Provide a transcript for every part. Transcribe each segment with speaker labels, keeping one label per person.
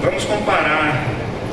Speaker 1: Vamos comparar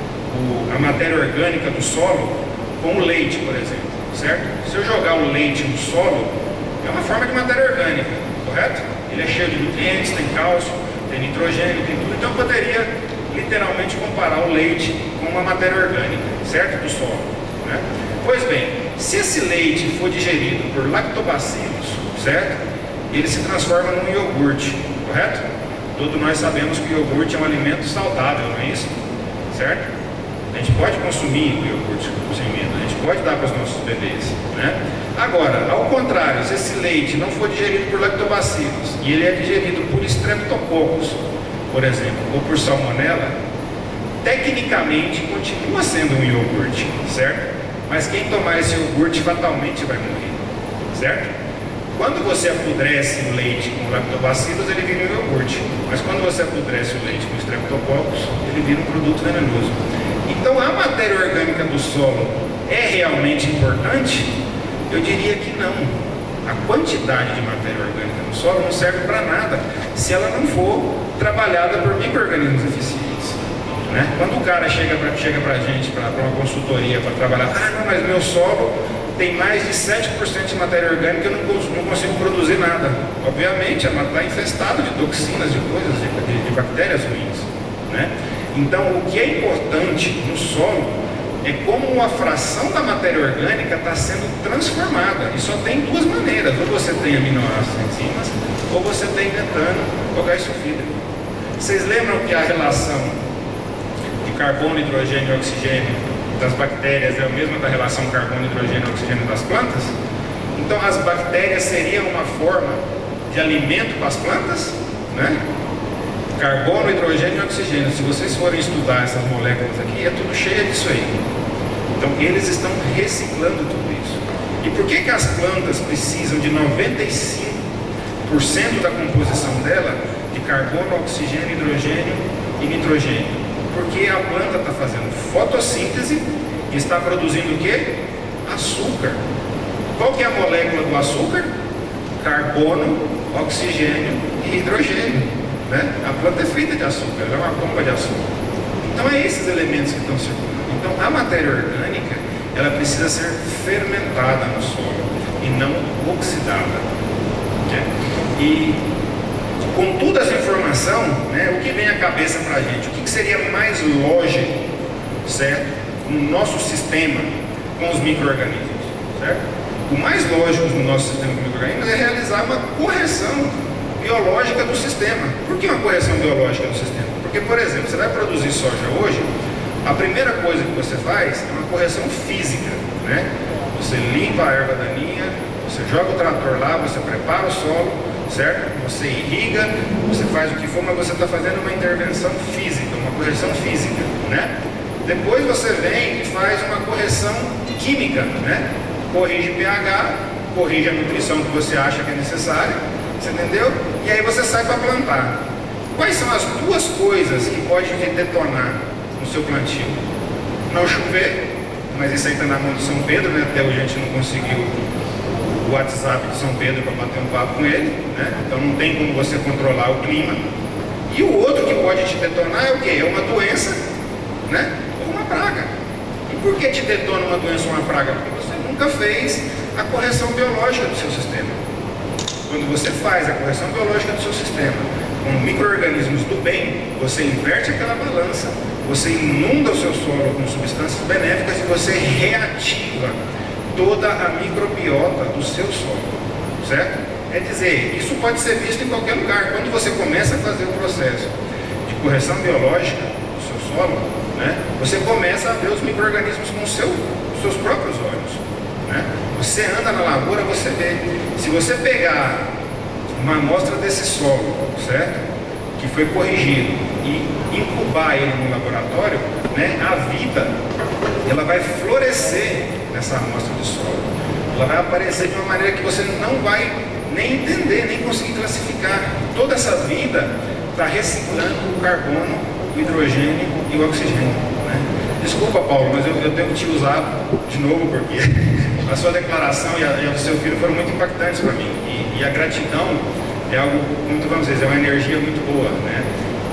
Speaker 1: a matéria orgânica do solo com o leite, por exemplo, certo? Se eu jogar o leite no solo, é uma forma de matéria orgânica, correto? Ele é cheio de nutrientes, tem cálcio, tem nitrogênio, tem tudo. Então eu poderia literalmente comparar o leite com uma matéria orgânica, certo? Do solo, né? Pois bem, se esse leite for digerido por lactobacilos, certo? Ele se transforma num iogurte, correto? Todos nós sabemos que o iogurte é um alimento saudável, não é isso? Certo? A gente pode consumir o iogurte sem medo, a gente pode dar para os nossos bebês, né? Agora, ao contrário, se esse leite não for digerido por lactobacilos e ele é digerido por streptococcus, por exemplo, ou por salmonela, tecnicamente continua sendo um iogurte, certo? Mas quem tomar esse iogurte fatalmente vai morrer, certo? Quando você apodrece o leite com lactobacilos, ele vira um iogurte. Mas quando você apodrece o leite com streptococcus, ele vira um produto venenoso. Então a matéria orgânica do solo é realmente importante? Eu diria que não. A quantidade de matéria orgânica no solo não serve para nada se ela não for trabalhada por micro-organismos eficientes, né? Quando o cara chega para a gente, para uma consultoria, para trabalhar, não, mas meu solo tem mais de 7% de matéria orgânica, eu não consigo produzir nada. Obviamente, está infestado de toxinas, de coisas, de bactérias ruins, né? Então, o que é importante no solo é como a fração da matéria orgânica está sendo transformada. E só tem duas maneiras: ou você tem aminoácidos, enzimas, ou você tem metano ou gás sulfídrico. Vocês lembram que a relação de carbono, hidrogênio e oxigênio das bactérias é a mesma da relação carbono, hidrogênio e oxigênio das plantas? Então, as bactérias seriam uma forma de alimento para as plantas, né? Carbono, hidrogênio e oxigênio. Se vocês forem estudar essas moléculas aqui, é tudo cheio disso aí. Então eles estão reciclando tudo isso. E por que as plantas precisam de 95% da composição dela de carbono, oxigênio, hidrogênio e nitrogênio? Porque a planta está fazendo fotossíntese e está produzindo o quê? Açúcar. Qual que é a molécula do açúcar? Carbono, oxigênio e hidrogênio. Né? A planta é feita de açúcar, ela é uma bomba de açúcar. Então é esses elementos que estão circulando. Então a matéria orgânica, ela precisa ser fermentada no solo e não oxidada, né? E com toda essa informação, né, o que vem à cabeça para a gente? O que seria mais lógico, certo? No nosso sistema com os micro-organismos, certo? O mais lógico no nosso sistema com micro-organismos é realizar uma correção biológica do sistema. Por que uma correção biológica do sistema? Porque, por exemplo, você vai produzir soja hoje, a primeira coisa que você faz é uma correção física, né? Você limpa a erva daninha, você joga o trator lá, você prepara o solo, certo? Você irriga, você faz o que for, mas você está fazendo uma intervenção física, uma correção física, né? Depois você vem e faz uma correção química, né? Corrige pH, corrige a nutrição que você acha que é necessária. Você entendeu? E aí você sai para plantar. Quais são as duas coisas que podem detonar no seu plantio? Não chover, mas isso aí está na mão de São Pedro, né? Até hoje a gente não conseguiu o WhatsApp de São Pedro para bater um papo com ele, né? Então não tem como você controlar o clima. E o outro que pode te detonar é o quê? É uma doença, né? Ou uma praga. E por que te detona uma doença ou uma praga? Porque você nunca fez a correção biológica do seu sistema. Quando você faz a correção biológica do seu sistema com micro-organismos do bem, você inverte aquela balança, você inunda o seu solo com substâncias benéficas e você reativa toda a microbiota do seu solo, certo? É dizer, isso pode ser visto em qualquer lugar. Quando você começa a fazer o processo de correção biológica do seu solo, né, você começa a ver os micro-organismos com os seus próprios olhos, né? Você anda na lavoura, você vê. Se você pegar uma amostra desse solo, certo? Que foi corrigido e incubar ele no laboratório, né? A vida, ela vai florescer nessa amostra de solo. Ela vai aparecer de uma maneira que você não vai nem entender, nem conseguir classificar. Toda essa vida está reciclando o carbono, o hidrogênio e o oxigênio, né? Desculpa, Paulo, mas eu tenho que te usar de novo porque a sua declaração e a do seu filho foram muito impactantes para mim. E a gratidão é algo, muito, vamos dizer, é uma energia muito boa, né?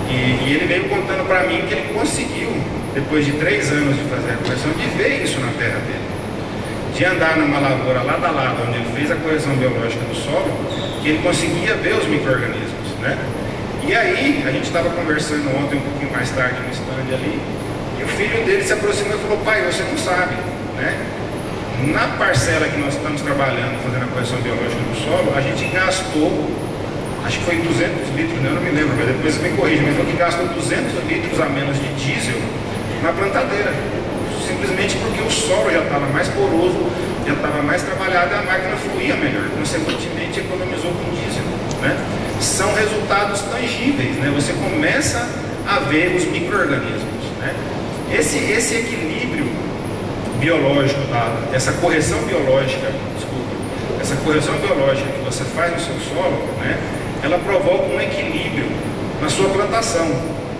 Speaker 1: E ele veio contando para mim que ele conseguiu, depois de 3 anos de fazer a correção, de ver isso na terra dele. De andar numa lavoura lado a lado, onde ele fez a correção biológica do solo, que ele conseguia ver os micro-organismos, né? E aí, a gente estava conversando ontem, um pouquinho mais tarde, no stand ali, e o filho dele se aproximou e falou: pai, você não sabe, né? Na parcela que nós estamos trabalhando, fazendo a correção biológica do solo, a gente gastou, acho que foi 200 litros, eu não me lembro, mas depois você me corrige, mas falou que gastou 200 litros a menos de diesel na plantadeira. Simplesmente porque o solo já estava mais poroso, já estava mais trabalhado e a máquina fluía melhor, consequentemente economizou com diesel, né? São resultados tangíveis, né? Você começa a ver os micro-organismos, né? Esse equilíbrio biológico, essa correção biológica, essa correção biológica que você faz no seu solo, né? Ela provoca um equilíbrio na sua plantação,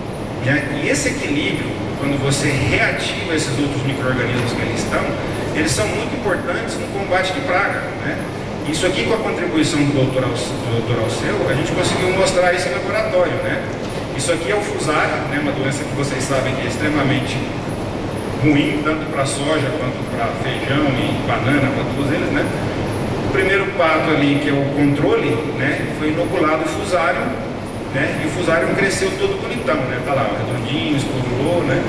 Speaker 1: né? E esse equilíbrio, quando você reativa esses outros micro-organismos que ali estão, eles são muito importantes no combate de praga, né? Isso aqui, com a contribuição do doutor Alceu, a gente conseguiu mostrar isso em laboratório, né? Isso aqui é o fusário, né? Uma doença que vocês sabem que é extremamente ruim, tanto para soja quanto para feijão e banana, para todos eles, né? O primeiro pato ali, que é o controle, né? Foi inoculado o fusário, né? E o fusário cresceu todo bonitão, né? Tá lá, redondinho, esporulou, né?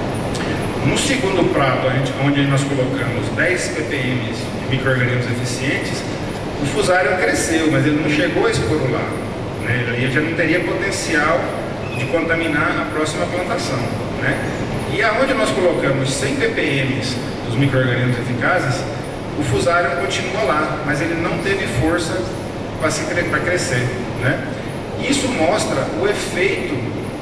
Speaker 1: No segundo prato, onde nós colocamos 10 ppm de micro-organismos eficientes, o fusário cresceu, mas ele não chegou a esporular, né? Ele já não teria potencial de contaminar a próxima plantação, né? E aonde nós colocamos 100 ppm dos micro-organismos eficazes, o fusário continua lá, mas ele não teve força para crescer, né? Isso mostra o efeito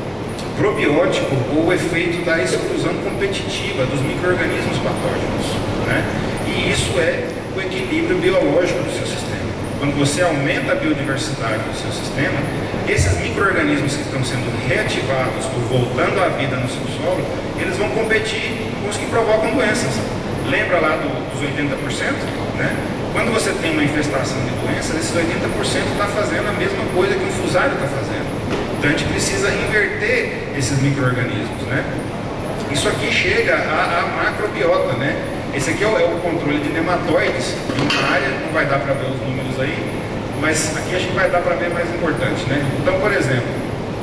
Speaker 1: probiótico ou o efeito da exclusão competitiva dos micro-organismos patógenos, né? E isso é o equilíbrio biológico do seu sistema. Quando você aumenta a biodiversidade do seu sistema, esses micro-organismos que estão sendo reativados ou voltando à vida no seu solo, eles vão competir com os que provocam doenças. Lembra lá dos 80%? Né? Quando você tem uma infestação de doenças, esses 80% está fazendo a mesma coisa que um fusário está fazendo. Então a gente precisa inverter esses micro-organismos, né? Isso aqui chega à macrobiota, né? Esse aqui é o controle de nematóides de uma área, não vai dar para ver os números aí, mas aqui acho que vai dar para ver mais importante, né? Então, por exemplo,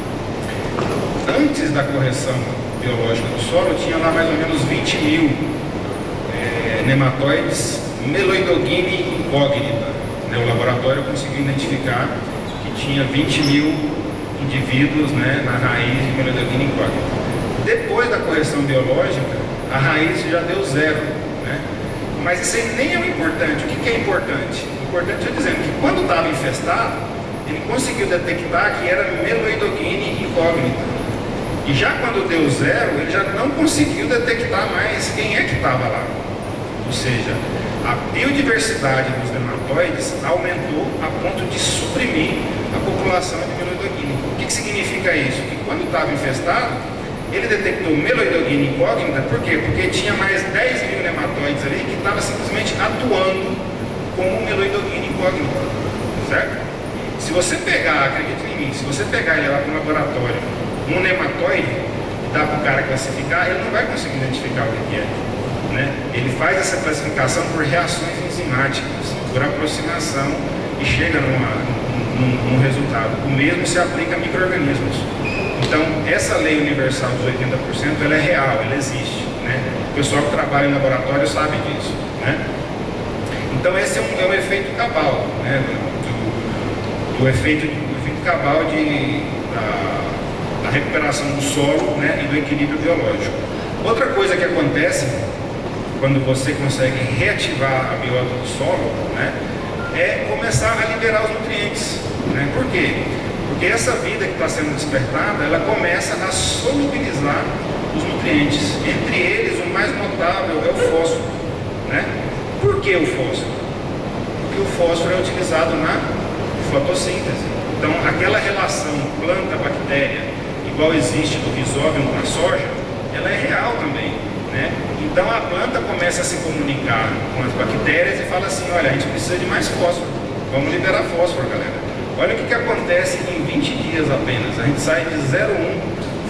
Speaker 1: antes da correção biológica do solo, tinha lá mais ou menos 20 mil nematóides Meloidogine incógnita, né? O laboratório conseguiu identificar que tinha 20 mil indivíduos, né, na raiz de Meloidogine incógnita. Depois da correção biológica, a raiz já deu 0, né? Mas isso aí nem é o importante. O que é importante? O importante é dizendo que quando estava infestado, ele conseguiu detectar que era Meloidogine incógnita. E já quando deu 0, ele já não conseguiu detectar mais quem é que estava lá. Ou seja, a biodiversidade dos nematóides aumentou a ponto de suprimir a população de Meloidogine. O que significa isso? Que quando estava infestado, ele detectou Meloidogine incógnita, por quê? Porque tinha mais 10 mil nematóides ali que estavam simplesmente atuando como Meloidogine incógnita, certo? Se você pegar, acredita em mim, se você pegar ele lá para o laboratório, um nematóide, e dá para o cara classificar, ele não vai conseguir identificar o que é, né? Ele faz essa classificação por reações enzimáticas, por aproximação, e chega num resultado. O mesmo se aplica a micro-organismos. Então, essa lei universal dos 80%, ela é real, ela existe, né? O pessoal que trabalha em laboratório sabe disso, né? Então, esse é um efeito cabal, né? Do efeito cabal da recuperação do solo, né? E do equilíbrio biológico. Outra coisa que acontece quando você consegue reativar a biota do solo, né? É começar a liberar os nutrientes, né? Por quê? Porque essa vida que está sendo despertada, ela começa a solubilizar os nutrientes. Entre eles, o mais notável é o fósforo, né? Por que o fósforo? Porque o fósforo é utilizado na fotossíntese. Então, aquela relação planta-bactéria, igual existe do risóbio com a soja, ela é real também, né? Então, a planta começa a se comunicar com as bactérias e fala assim: olha, a gente precisa de mais fósforo, vamos liberar fósforo, galera. Olha o que acontece em 20 dias apenas. A gente sai de 0,1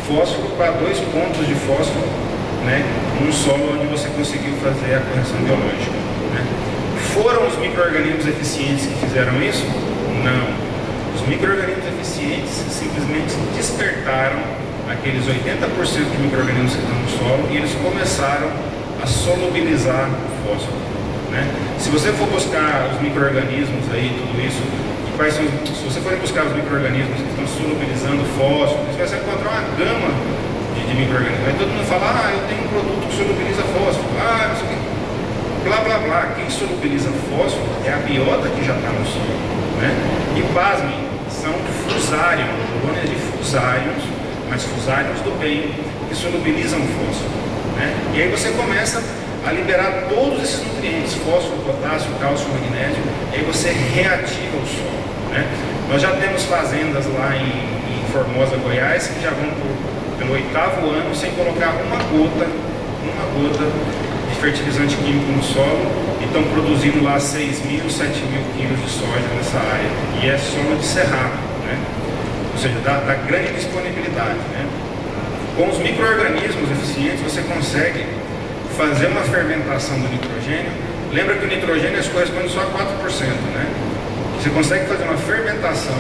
Speaker 1: fósforo para 2 pontos de fósforo, né, num solo onde você conseguiu fazer a correção biológica, né? Foram os micro-organismos eficientes que fizeram isso? Não. Os micro-organismos eficientes simplesmente despertaram aqueles 80% de micro-organismos que estão no solo e eles começaram a solubilizar o fósforo, né? Se você for buscar os micro-organismos aí, tudo isso, se você for buscar os micro-organismos que estão solubilizando fósforo, você vai encontrar uma gama de micro-organismos. Aí todo mundo fala, eu tenho um produto que solubiliza fósforo, não sei o que, blá blá blá. Quem solubiliza fósforo é a biota que já está no solo, né? E pasmem, são fusários, colônias de fusários, mas fusários do bem, que solubilizam fósforo, né? E aí você começa a liberar todos esses nutrientes, fósforo, potássio, cálcio, magnésio, e aí você reativa o solo, né? Nós já temos fazendas lá em Formosa, Goiás, que já vão pelo 8º ano sem colocar uma gota de fertilizante químico no solo e estão produzindo lá 6.000, 7.000 quilos de soja nessa área. E é solo de cerrado, né? Ou seja, dá grande disponibilidade, né? Com os micro-organismos eficientes você consegue fazer uma fermentação do nitrogênio. Lembra que o nitrogênio corresponde só a 4%, né? Você consegue fazer uma fermentação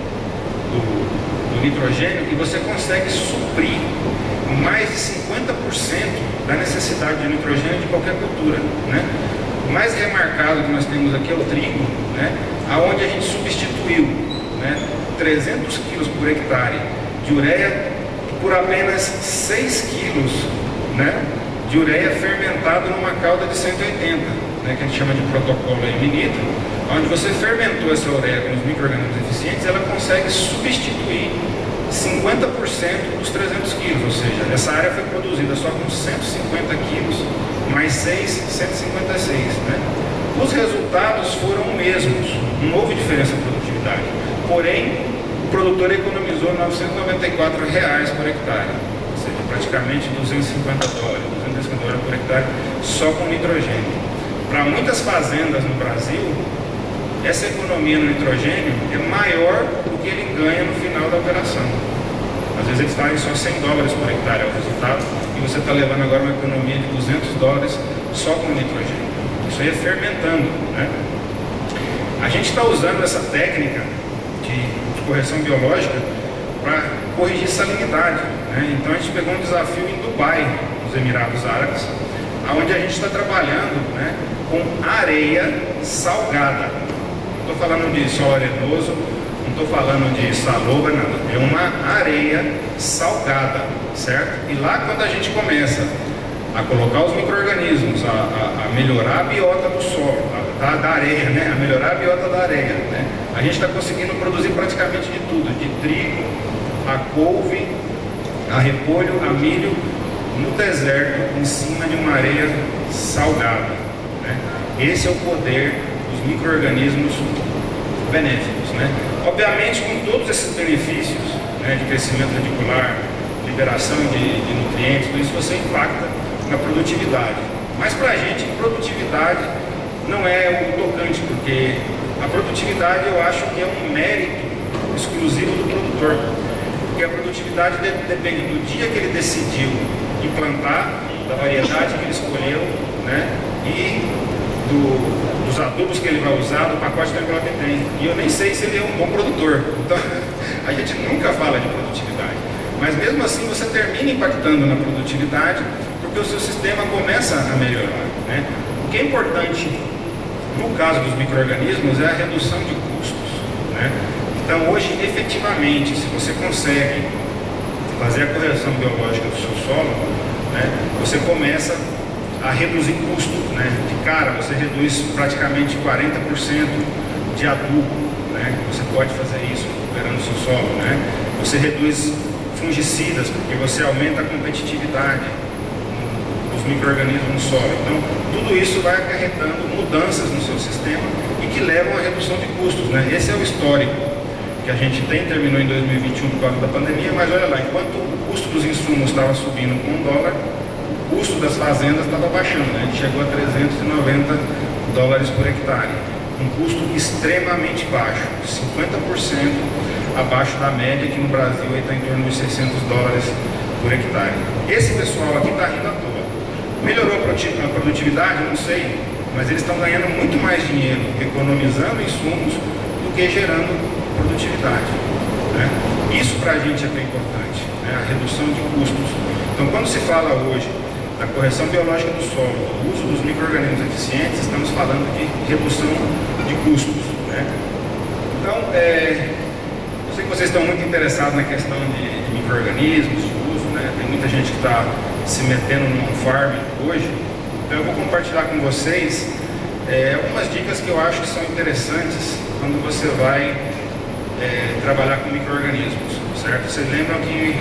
Speaker 1: do nitrogênio e você consegue suprir mais de 50% da necessidade de nitrogênio de qualquer cultura, né? O mais remarcado que nós temos aqui é o trigo, né? Aonde a gente substituiu, né, 300 quilos por hectare de ureia por apenas 6 quilos, né, de ureia fermentado numa calda de 180, né, que a gente chama de protocolo minito, onde você fermentou essa ureia com os micro-organismos eficientes, ela consegue substituir 50% dos 300 quilos, ou seja, essa área foi produzida só com 150 quilos, mais 6, 156, né? Os resultados foram os mesmos, não houve diferença em produtividade, porém, o produtor economizou R$ 994 por hectare, ou seja, praticamente $250 por hectare, só com nitrogênio. Para muitas fazendas no Brasil, essa economia no nitrogênio é maior do que ele ganha no final da operação. Às vezes eles valem só $100 por hectare é o resultado, e você está levando agora uma economia de $200 só com nitrogênio. Isso aí é fermentando, né? A gente está usando essa técnica de correção biológica para corrigir salinidade, né? Então a gente pegou um desafio em Dubai, nos Emirados Árabes, onde a gente está trabalhando, né, com areia salgada. Não estou falando de solo arenoso, não estou falando de salobra, nada. É uma areia salgada, certo? E lá quando a gente começa a colocar os micro-organismos, a melhorar a biota do solo, da areia, né? A melhorar a biota da areia, né? A gente está conseguindo produzir praticamente de tudo, de trigo, a couve, a repolho, a milho, no deserto, em cima de uma areia salgada, né? Esse é o poder dos micro-organismos benéficos, né? Obviamente, com todos esses benefícios, né, de crescimento radicular, liberação de nutrientes, tudo isso você impacta na produtividade. Mas para a gente, produtividade não é o tocante, porque a produtividade eu acho que é um mérito exclusivo do produtor. Porque a produtividade depende do dia que ele decidiu implantar, da variedade que ele escolheu, né, e dos adubos que ele vai usar, do pacote de agro que tem. E eu nem sei se ele é um bom produtor. Então, a gente nunca fala de produtividade. Mas mesmo assim você termina impactando na produtividade, porque o seu sistema começa a melhorar, né? O que é importante no caso dos micro-organismos é a redução de custos, né? Então hoje, efetivamente, se você consegue fazer a correção biológica do seu solo, né, você começa a reduzir custos, né? De cara, você reduz praticamente 40% de adubo, né? Você pode fazer isso recuperando o seu solo, né? Você reduz fungicidas, porque você aumenta a competitividade dos micro-organismos no solo. Então, tudo isso vai acarretando mudanças no seu sistema e que levam à redução de custos, né? Esse é o histórico que a gente terminou em 2021 por causa da pandemia, mas olha lá, enquanto o custo dos insumos estava subindo com $1, o custo das fazendas estava baixando, né? A gente chegou a $390 por hectare, um custo extremamente baixo, 50% abaixo da média, que no Brasil está em torno de $600 por hectare. Esse pessoal aqui está rindo à toa. Melhorou a produtividade? Não sei, mas eles estão ganhando muito mais dinheiro economizando insumos do que gerando produtividade, né? Isso para a gente é bem importante, né? A redução de custos. Então, quando se fala hoje da correção biológica do solo, do uso dos micro-organismos eficientes, estamos falando de redução de custos, né? Então, eu sei que vocês estão muito interessados na questão de micro-organismos, de uso, né? Tem muita gente que está se metendo no farm hoje. Então eu vou compartilhar com vocês algumas dicas que eu acho que são interessantes quando você vai trabalhar com micro-organismos, certo? Vocês lembram que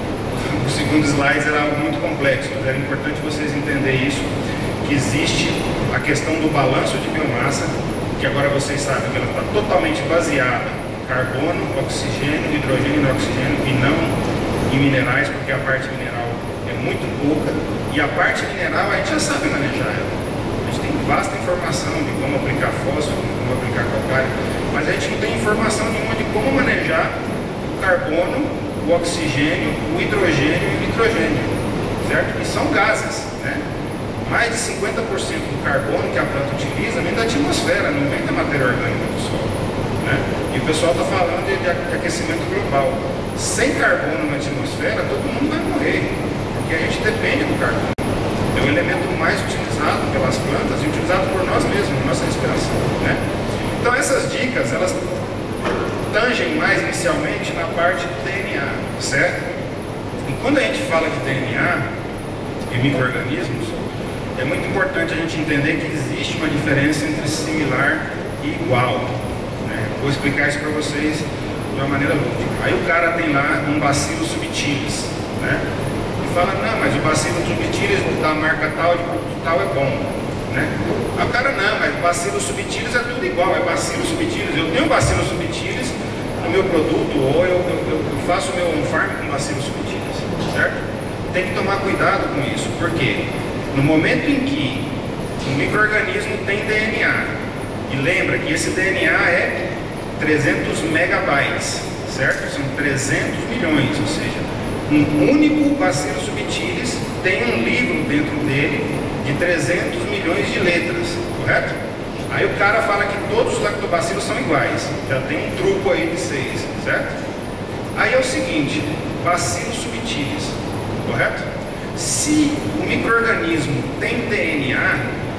Speaker 1: o segundo slide era algo muito complexo, mas era importante vocês entenderem isso, que existe a questão do balanço de biomassa, que agora vocês sabem que ela está totalmente baseada em carbono, oxigênio, hidrogênio e oxigênio, e não em minerais, porque a parte mineral é muito pouca, e a parte mineral a gente já sabe manejar ela. A gente tem vasta informação de como aplicar fósforo, como aplicar calcário, mas a gente não tem informação nenhuma de como manejar o carbono, o oxigênio, o hidrogênio e o nitrogênio, certo? E são gases, né? Mais de 50% do carbono que a planta utiliza vem da atmosfera, não vem da matéria orgânica do solo, né? E o pessoal está falando de aquecimento global. Sem carbono na atmosfera, todo mundo vai morrer, porque a gente depende do carbono. É o elemento mais utilizado pelas plantas e utilizado por nós mesmos, na nossa respiração, né? Então essas dicas, elas tangem mais inicialmente na parte do DNA, certo? E quando a gente fala de DNA e micro-organismos, é muito importante a gente entender que existe uma diferença entre similar e igual, né? Vou explicar isso para vocês de uma maneira lúdica. Aí o cara tem lá um bacillus subtilis, né? E fala, não, mas o bacillus subtilis da marca tal, de produto tal é bom, né? Aí o cara, não, mas o bacillus subtilis é tudo igual, é bacillus subtilis. Eu tenho bacillus subtilis no meu produto, ou eu faço o meu on-farm com bacillus subtilis, certo? Tem que tomar cuidado com isso, porque no momento em que um micro-organismo tem DNA, e lembra que esse DNA é 300 megabytes, certo? São 300 milhões, ou seja, um único bacillus subtilis tem um livro dentro dele de 300 milhões de letras, correto? Aí o cara fala que todos os lactobacilos são iguais, já tem um truco aí de 6, certo? Aí é o seguinte, bacillus subtilis, correto? Se o micro-organismo tem DNA,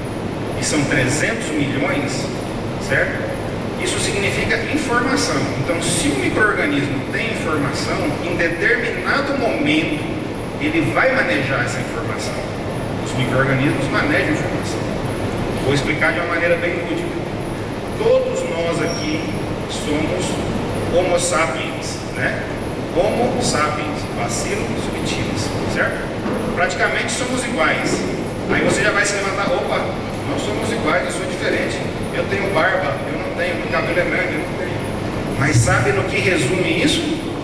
Speaker 1: e são 300 milhões, certo? Isso significa informação. Então, se o micro-organismo tem informação, em determinado momento, ele vai manejar essa informação. Os micro-organismos manejam informação. Vou explicar de uma maneira bem lúdica. Todos nós aqui somos Homo sapiens, né? Homo sapiens, bacillus subtilis, certo? Praticamente somos iguais. Aí você já vai se levantar, opa, não somos iguais, eu sou diferente. Eu tenho barba, eu não tenho, meu cabelo é grande, eu não tenho. Mas sabe no que resume isso?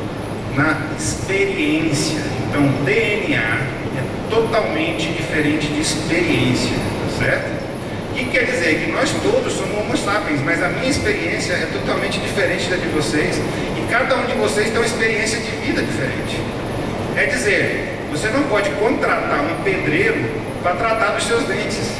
Speaker 1: Na experiência. Então, DNA é totalmente diferente de experiência, certo? O que quer dizer? Que nós todos somos Homo sapiens, mas a minha experiência é totalmente diferente da de vocês, e cada um de vocês tem uma experiência de vida diferente. É dizer, você não pode contratar um pedreiro para tratar dos seus dentes.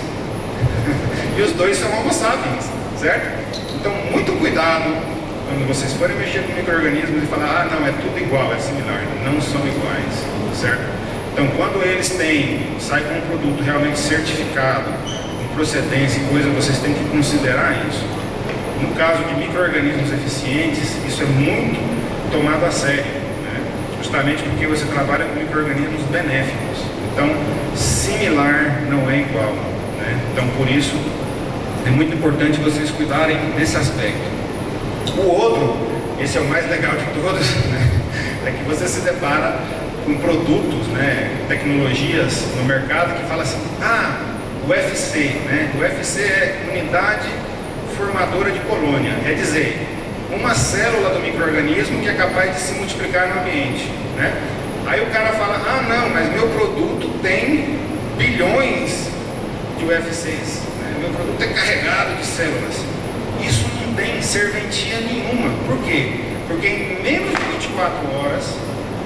Speaker 1: E os dois são Homo sapiens, certo? Então, muito cuidado quando vocês forem mexer com micro-organismos e falar, ah, não, é tudo igual, é similar. Não são iguais, certo? Então, quando eles saem com um produto realmente certificado, com procedência e coisa, vocês têm que considerar isso. No caso de micro-organismos eficientes, isso é muito tomado a sério, né? Justamente porque você trabalha com micro-organismos benéficos. Então, similar não é igual, né? Então, por isso, é muito importante vocês cuidarem desse aspecto. O outro, esse é o mais legal de todos, né? É que você se depara com produtos, né, tecnologias no mercado que fala assim, ah, UFC, né? O UFC é unidade formadora de colônia, quer dizer, uma célula do micro-organismo que é capaz de se multiplicar no ambiente, né? Aí o cara fala, ah não, mas meu produto tem bilhões de UFCs, né? Meu produto é carregado de células. Isso não tem serventia nenhuma. Por quê? Porque em menos de 24 horas,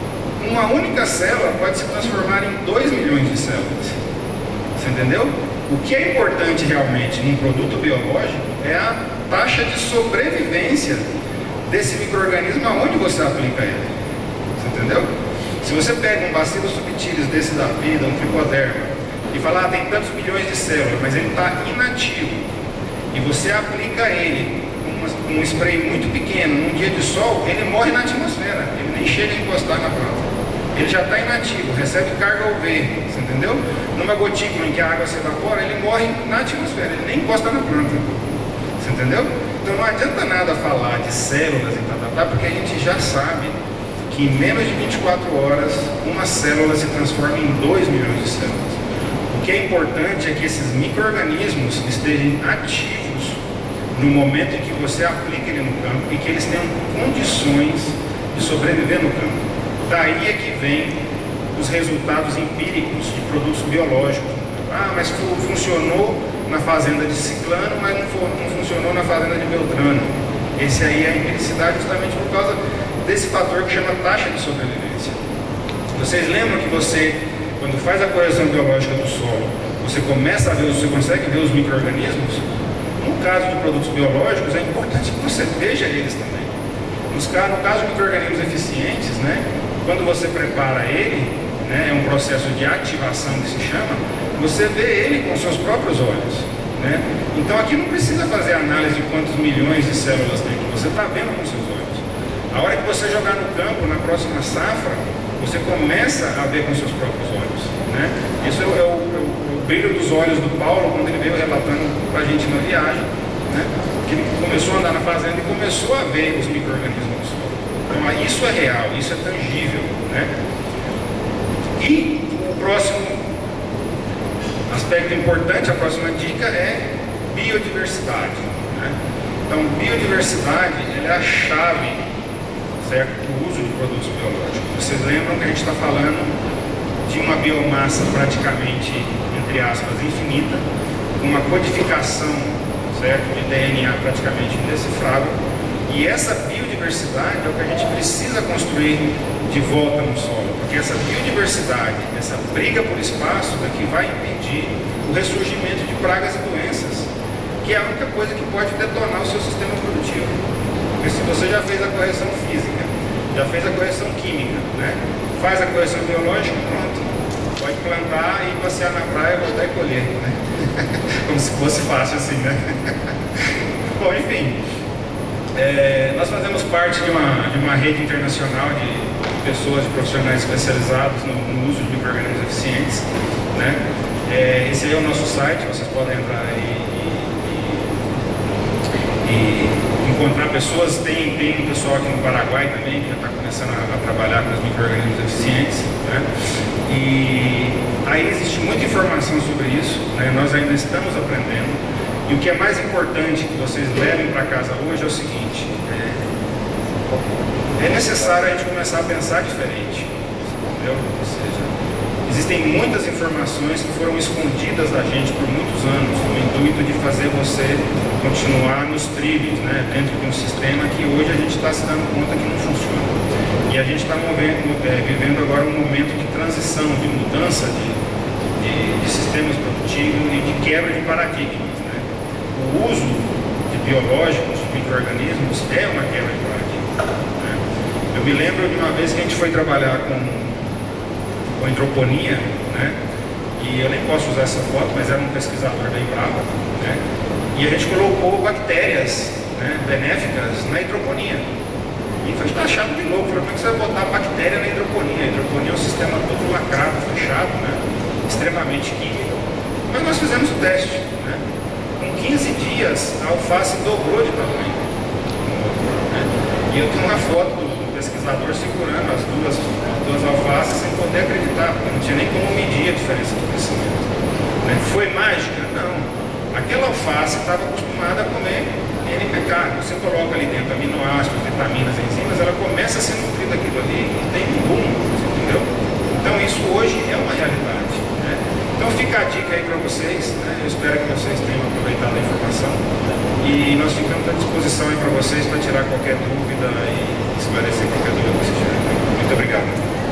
Speaker 1: uma única célula pode se transformar em 2 milhões de células. Você entendeu? O que é importante realmente num produto biológico é a taxa de sobrevivência desse micro-organismo aonde você aplica ele. Você entendeu? Se você pega um Bacillus subtilis desse da vida, um tricoderma, e fala, tem tantos milhões de células, mas ele está inativo, e você aplica ele com um spray muito pequeno, num dia de sol, ele morre na atmosfera, ele nem chega a encostar na planta. Ele já está inativo, recebe carga UV, você entendeu? Numa gotícula em que a água se evapora, ele morre na atmosfera, ele nem encosta na planta. Você entendeu? Então não adianta nada falar de células e porque a gente já sabe que em menos de 24 horas, uma célula se transforma em 2 milhões de células. O que é importante é que esses micro-organismos estejam ativos no momento em que você aplica ele no campo e que eles tenham condições de sobreviver no campo. Daí é que vem os resultados empíricos de produtos biológicos. Ah, mas funcionou na fazenda de Ciclano, mas não funcionou na fazenda de Beltrano. Esse aí é a empiricidade justamente por causa desse fator que chama taxa de sobrevivência. Vocês lembram que você, quando faz a correção biológica do solo, você começa a ver, você consegue ver os micro-organismos? No caso de produtos biológicos, é importante que você veja eles também. No caso de micro-organismos eficientes, né, quando você prepara ele, né, é um processo de ativação que se chama, você vê ele com seus próprios olhos. Né? Então aqui não precisa fazer análise de quantos milhões de células tem, você está vendo com seus olhos. A hora que você jogar no campo, na próxima safra, você começa a ver com seus próprios olhos. Né? Isso é o brilho dos olhos do Paulo, quando ele veio relatando para a gente na viagem, né? Que ele começou a andar na fazenda e começou a ver os micro-organismos do solo. Então isso é real, isso é tangível. Né? E o próximo aspecto importante, a próxima dica é biodiversidade. Né? Então, biodiversidade é a chave, certo, do uso de produtos biológicos. Vocês lembram que a gente está falando de uma biomassa praticamente, entre aspas, infinita, com uma codificação, certo, de DNA praticamente indecifrável. E essa biodiversidade é o que a gente precisa construir de volta no solo, porque essa biodiversidade, essa briga por espaço daqui vai impedir o ressurgimento de pragas e doenças, que é a única coisa que pode detonar o seu sistema produtivo. Porque se você já fez a correção física, já fez a correção química, né? Faz a correção biológica, pronto, pode plantar e passear na praia, voltar e colher, né? Como se fosse fácil assim, né? Bom, enfim, nós fazemos parte de uma rede internacional de pessoas, de profissionais especializados no uso de micro-organismos eficientes, né? Esse aí é o nosso site, vocês podem entrar aí e encontrar pessoas. Tem um pessoal aqui no Paraguai também que já está começando a trabalhar com os micro-organismos eficientes, né? E aí existe muita informação sobre isso, né? Nós ainda estamos aprendendo. E o que é mais importante que vocês levem para casa hoje é o seguinte: é necessário a gente começar a pensar diferente, entendeu? Ou seja, existem muitas informações que foram escondidas da gente por muitos anos, no intuito de fazer você continuar nos trilhos, né, dentro de um sistema que hoje a gente está se dando conta que não funciona. E a gente está vivendo agora um momento de transição, de mudança de sistemas produtivos e de quebra de paradigmas. Né? O uso de biológicos, de micro-organismos, é uma quebra de paradigma. Né? Eu me lembro de uma vez que a gente foi trabalhar com hidroponia, né? E eu nem posso usar essa foto, mas era um pesquisador bem bravo, né? E a gente colocou bactérias, né, benéficas na hidroponia. E foi taxado de louco. Falei, como é que você vai botar bactéria na hidroponia? A hidroponia é um sistema todo lacrado, fechado, né? Extremamente químico. Mas nós fizemos o teste, né? Com 15 dias, a alface dobrou de tamanho. Né? E eu tenho uma foto do pesquisador segurando as duas alfaces sem poder acreditar, porque não tinha nem como medir a diferença do crescimento. Né? Foi mágica? Não. Aquela alface estava acostumada a comer NPK. Você coloca ali dentro aminoácidos, vitaminas, enzimas, ela começa a ser nutrida daquilo ali e tem um boom, entendeu? Então isso hoje é uma realidade. Né? Então fica a dica aí para vocês, né? Eu espero que vocês tenham aproveitado a informação e nós ficamos à disposição aí para vocês para tirar qualquer dúvida e esclarecer qualquer dúvida que vocês tiverem. Muito obrigado.